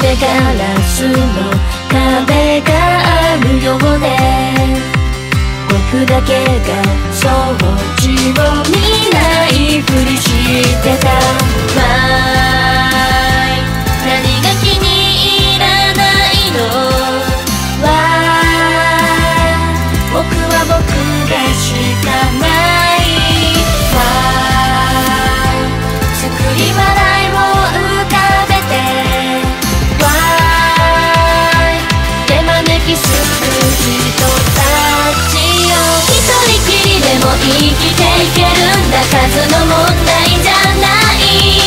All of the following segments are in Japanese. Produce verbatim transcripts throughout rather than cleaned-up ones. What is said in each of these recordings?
てガラスの壁があるようね。僕だけが掃除を見ないふりしてた。Why 何が気に入らないの？ Why 僕は僕でしかない。 Why 作り笑いを浮かべて Why 手招きする人たちよ。一人きりでも生きていけるんだ。数の問題じゃない。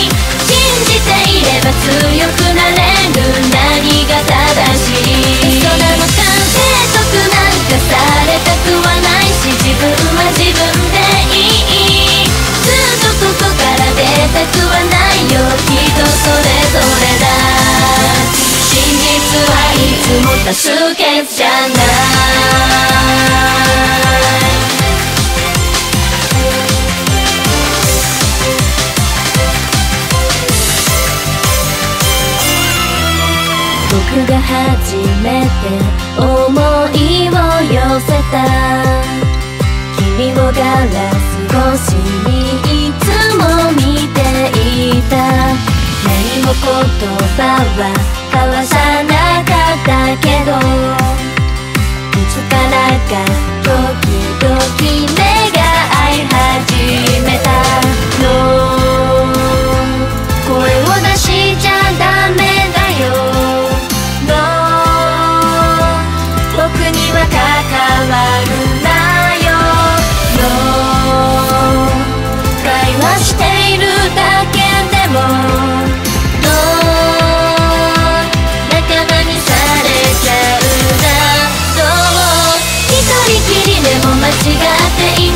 信じていれば強くなれる。何が正しい？嘘なのか？説得なんかされたくはないし、自分は自分でいい。ずっとここから出たくはないよ。人それぞれだ。真実はいつも多数決じゃない。僕が初めて思いを寄せた。君をガラス越しにいつも見ていた。何も言葉は交わさなかったけど、いつからか時々目が合い始めたの。声を出しちゃダメだよ。僕には関わるなよ。No 会話しているだけでも No 仲間にされちゃうな。どう一人きりでも間違っていない。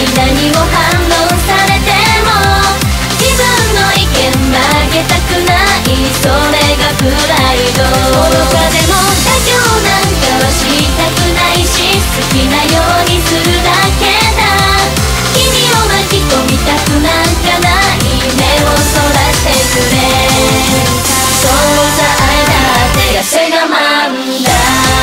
何を反論されても自分の意見曲げたくない。それがプライド。愚かでも妥協なんかはしたくないし、好きなようにするだけだ。君を巻き込みたくなんかない。目をそらしてくれ。そうさ愛だって汗がまんだ。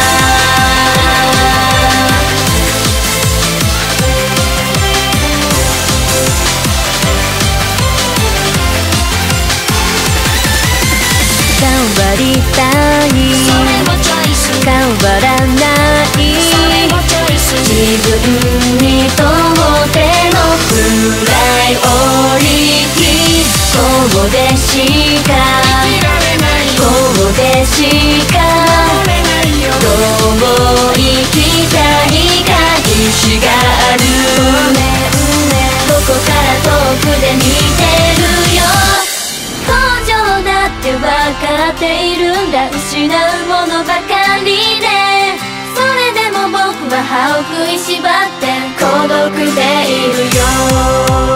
変わりたい、それもチョイス。変わらない、それもチョイス。自分にとってのプライオリティ。こうでしか生きられない。こうでしか守れないよ。どう生きたいか意志がある。ここから遠くで見てるよ。工場だって分かっているんだ。失うものばかりで、それでも僕は歯を食いしばって孤独でいるよ。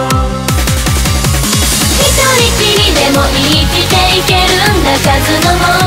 一人きりでも生きていけるんだ。数の問